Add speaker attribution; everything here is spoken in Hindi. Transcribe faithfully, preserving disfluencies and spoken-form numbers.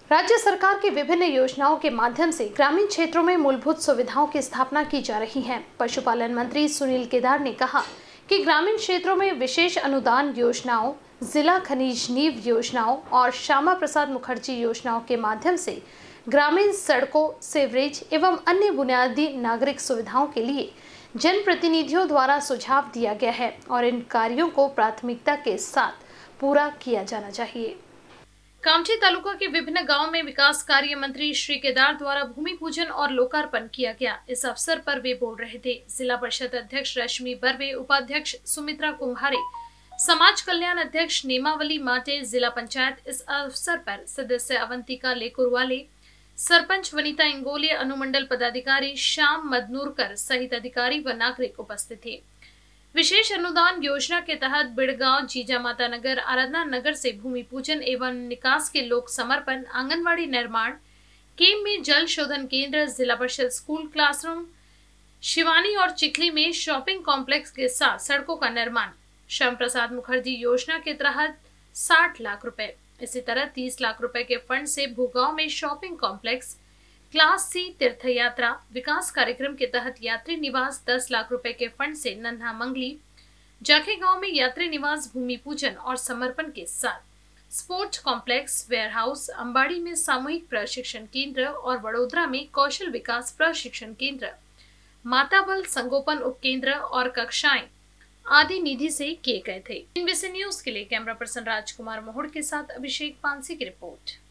Speaker 1: राज्य सरकार की विभिन्न योजनाओं के माध्यम से ग्रामीण क्षेत्रों में मूलभूत सुविधाओं की स्थापना की जा रही है। पशुपालन मंत्री सुनील केदार ने कहा कि ग्रामीण क्षेत्रों में विशेष अनुदान योजनाओं, जिला खनिज नींव योजनाओं और श्यामा प्रसाद मुखर्जी योजनाओं के माध्यम से ग्रामीण सड़कों, सीवरेज एवं अन्य बुनियादी नागरिक सुविधाओं के लिए जनप्रतिनिधियों द्वारा सुझाव दिया गया है और इन कार्यों को प्राथमिकता के साथ पूरा किया जाना चाहिए। कामठी तालुका के विभिन्न गांवों में विकास कार्य मंत्री श्री केदार द्वारा भूमि पूजन और लोकार्पण किया गया। इस अवसर पर वे बोल रहे थे। जिला परिषद अध्यक्ष रश्मि बर्वे, उपाध्यक्ष सुमित्रा कुम्हारे, समाज कल्याण अध्यक्ष नेमावली माटे, जिला पंचायत इस अवसर पर सदस्य अवंतिका लेकुरवाले, सरपंच वनिता इंगोले, अनुमंडल पदाधिकारी श्याम मदनूरकर सहित अधिकारी व नागरिक उपस्थित थे। विशेष अनुदान योजना के तहत बिड़गांव, जीजा माता नगर, आराधना नगर से भूमि पूजन एवं निकास के लोक समर्पण, आंगनबाड़ी निर्माण, केम में जल शोधन केंद्र, जिला परिषद स्कूल क्लासरूम, शिवानी और चिखली में शॉपिंग कॉम्प्लेक्स के साथ सड़कों का निर्माण, श्याम प्रसाद मुखर्जी योजना के तहत साठ लाख रुपए, इसी तरह तीस लाख रुपए के फंड से भूगांव में शॉपिंग कॉम्प्लेक्स, क्लास सी तीर्थ यात्रा विकास कार्यक्रम के तहत यात्री निवास, दस लाख रुपए के फंड से नन्हा मंगली, जाखे गांव में यात्री निवास भूमि पूजन और समर्पण के साथ sports complex, warehouse, Ambadi में सामूहिक प्रशिक्षण केंद्र और वडोदरा में कौशल विकास प्रशिक्षण केंद्र, माता बल संगोपन उपकेंद्र और कक्षाएं आदि निधि से किए गए थे। इन विषय न्यूज के लिए कैमरा पर्सन राजकुमार मोहड़ के साथ अभिषेक पानसी की रिपोर्ट।